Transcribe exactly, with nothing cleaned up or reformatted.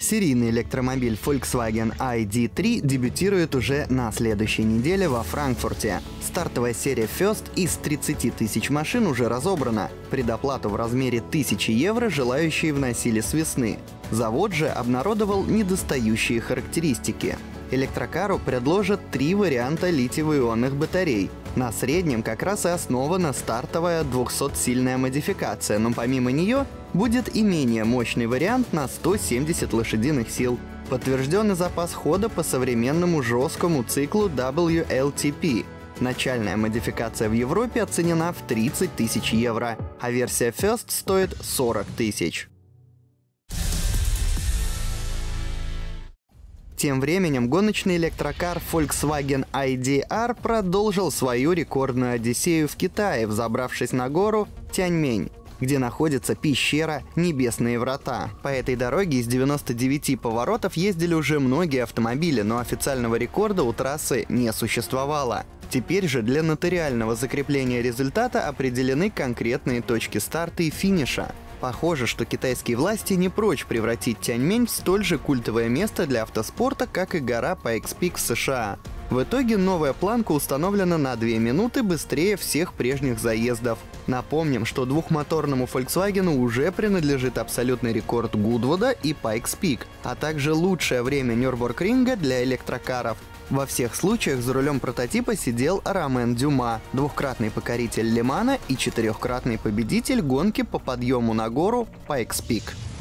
Серийный электромобиль Volkswagen ай ди три дебютирует уже на следующей неделе во Франкфурте. Стартовая серия First из тридцати тысяч машин уже разобрана. Предоплату в размере тысячи евро желающие вносили с весны. Завод же обнародовал недостающие характеристики. Электрокару предложат три варианта литиево-ионных батарей. На среднем как раз и основана стартовая двухсотсильная модификация, но помимо нее будет и менее мощный вариант на сто семьдесят лошадиных сил. Подтвержденный запас хода по современному жесткому циклу дабл ю эл ти пи. Начальная модификация в Европе оценена в тридцать тысяч евро, а версия First стоит сорок тысяч. Тем временем гоночный электрокар Volkswagen ай ди ар продолжил свою рекордную одиссею в Китае, взобравшись на гору Тяньмэнь, где находится пещера Небесные врата. По этой дороге из девяноста девяти поворотов ездили уже многие автомобили, но официального рекорда у трассы не существовало. Теперь же для нотариального закрепления результата определены конкретные точки старта и финиша. Похоже, что китайские власти не прочь превратить Тяньмэнь в столь же культовое место для автоспорта, как и гора Пайкс-Пик в США. В итоге новая планка установлена на две минуты быстрее всех прежних заездов. Напомним, что двухмоторному Volkswagen уже принадлежит абсолютный рекорд Гудвуда и Пайкс-Пик, а также лучшее время Нюрбургринга для электрокаров. Во всех случаях за рулем прототипа сидел Ромен Дюма, двукратный покоритель Ле-Мана и четырехкратный победитель гонки по подъему на гору Пайкс-Пик.